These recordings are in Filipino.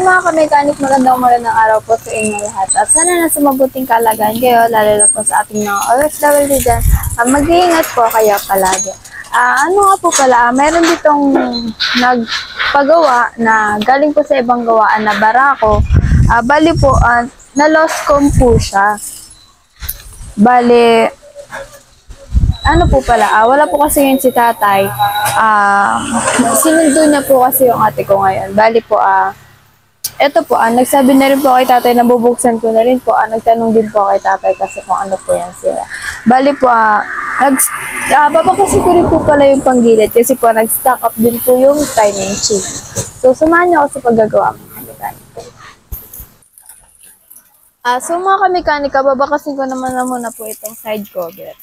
mga kamekanik, magandang araw po sa inyong lahat. At sana nasa mabuting kalagayan kayo, lalo na po sa ating mga OFW dyan. Mag-iingat po kayo palagi. Ano nga po pala, mayroon ditong nagpagawa na galing po sa ibang gawaan na barako. Bali po, na-lost com po siya. Bali, ano po pala, wala po kasi yun si tatay. Sinundo niya po kasi yung ate ko ngayon. Bali po, eto po, nagsabi na rin po kay tatay na bubuksan ko na rin po. Nagtanong din po kay tatay kasi kung ano po yan sila. Bali po, papakasi ko rin po pala yung panggilid kasi po nag-stack up din po yung timing chain. So, sumahan niyo ako sa paggagawa mga kamekanika. So mga kamekanika, babakasin ko naman na muna po itong side cover.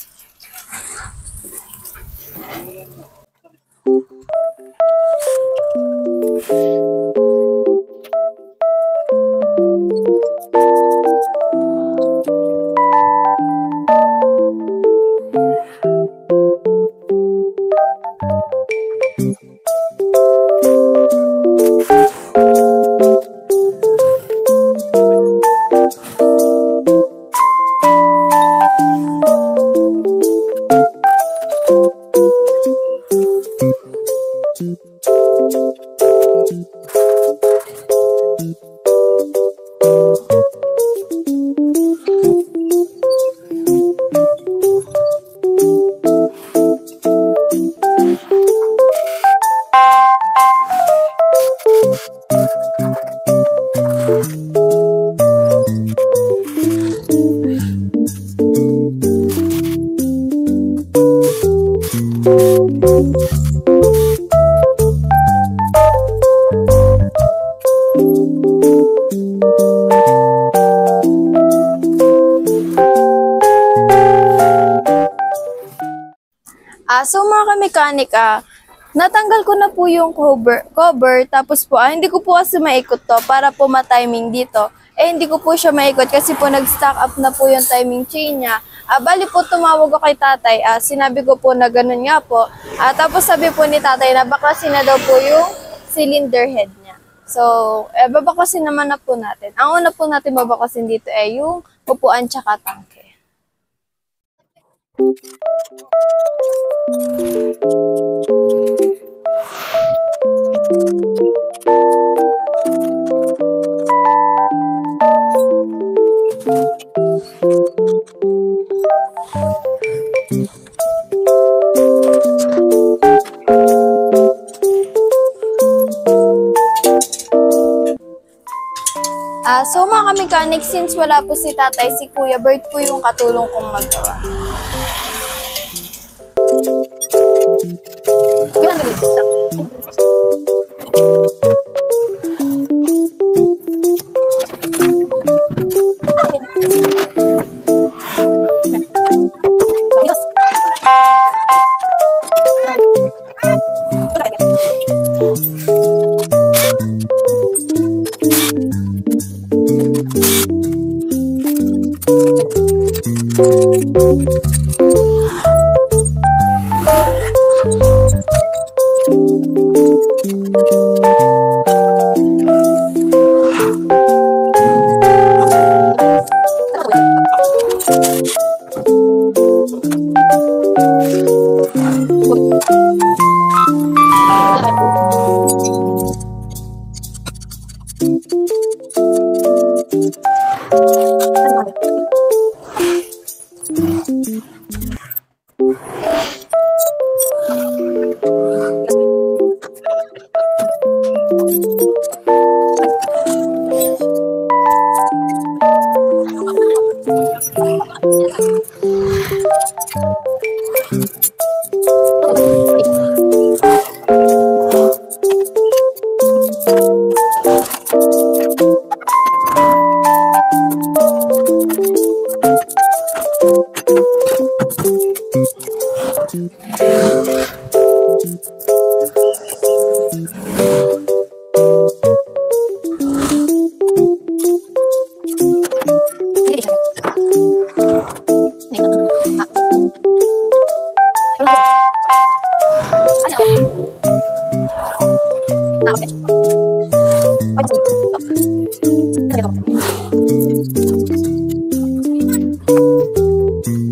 So mga kamekanik, natanggal ko na po yung cover tapos po, hindi ko po kasi maikot to para po ma-timing dito. Hindi ko po siya maikot kasi po nag-stack up na po yung timing chain niya. Bali po tumawag ko kay tatay, sinabi ko po na ganun nga po. Tapos sabi po ni tatay na baklasin na daw po yung cylinder head niya. So, babakasin naman na po natin. Ang una po natin babakasin dito ay yung upuan tsaka tangke. So mga kamekanik, since wala po si tatay, si Kuya Bert po yung katulong kong magawa.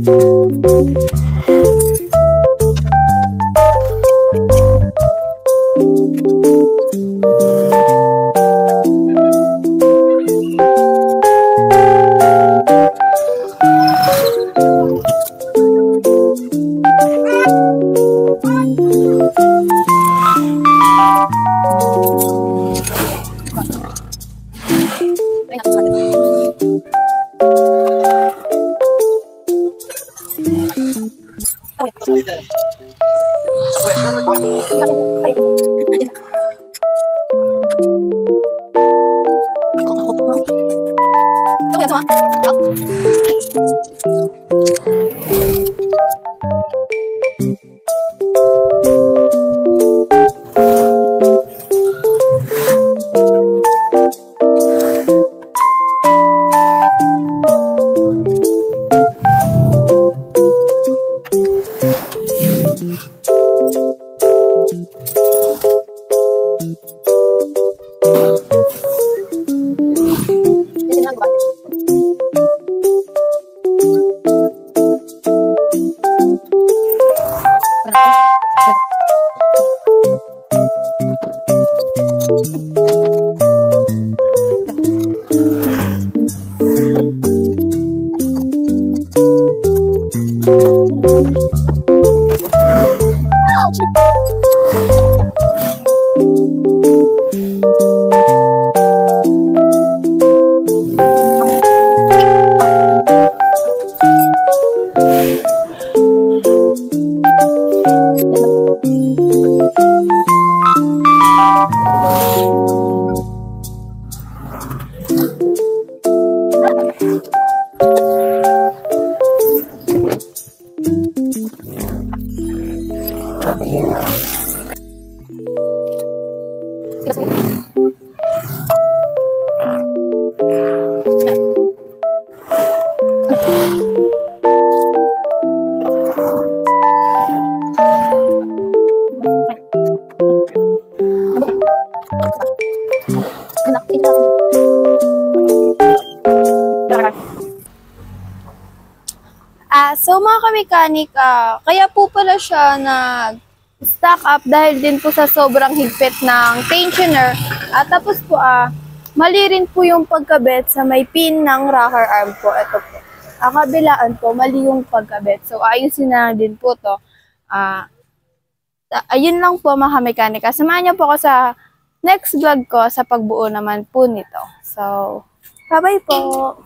So mga kamekanik, kaya po pala siya nag-stack up dahil din po sa sobrang higpit ng tensioner. At tapos po, mali rin po yung pagkabit sa may pin ng rocker arm po. Ito po. Kabilaan po, mali yung pagkabit. So ayusin na din po to. Ayun lang po mga kamekanika. Samahan niyo po ako sa next vlog ko sa pagbuo naman po nito. So, bye-bye po!